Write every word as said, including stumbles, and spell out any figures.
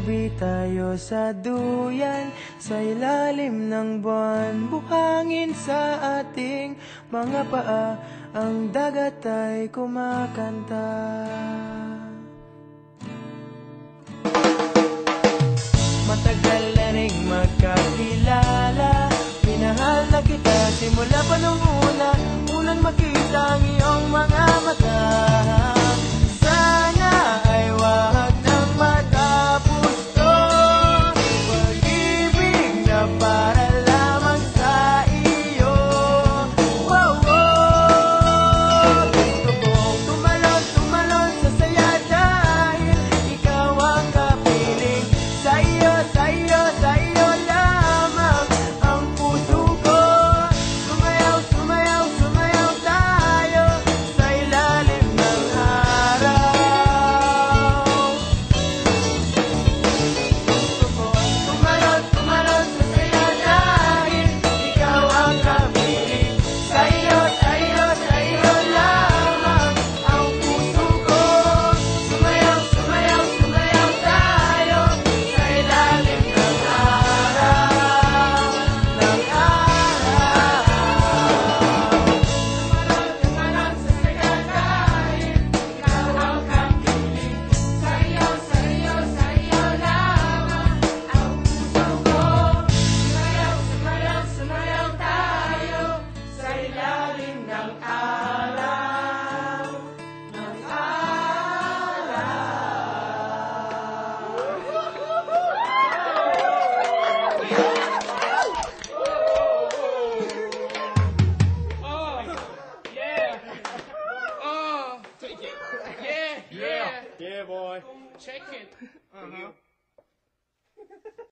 Magtabi tayo sa duyan, sa ilalim ng buwan. Buhangin sa ating mga paa, ang dagat ay kumakanta. Matagal na ring magkakilala, minahal na kita simula pa nung una, unang makita ang iyong mga mata. Sana ay wag nang matapos to, pag-ibig na para lamang sa iyo. Wow, wow. Gusto kong tumalon, tumalon sa saya dahil ikaw ang kapiling. Sa iyo, sa iyo, sa iyo lamang ang puso ko. Sumayaw, sumayaw, sumayaw tayo sa ilalim ng araw. Gusto ko tumalon, tumalon sa saya dahil ikaw ang kapiling. Sa iyo, sa iyo, sa iyo lamang ang puso ko. Sumayaw, sumayaw, sumayaw tayo sa ilalim ng araw, ng araw. Tumalon, tumalon sa saya dahil ikaw ang kapiling. Sa iyo, sa iyo, sa iyo lamang ang puso ko. Sumayaw, sumayaw, sumayaw tayo sa ilalim ng araw, ng araw. Oh, yeah. Oh, yeah, yeah, Yeah, boy. check it. Uh-huh.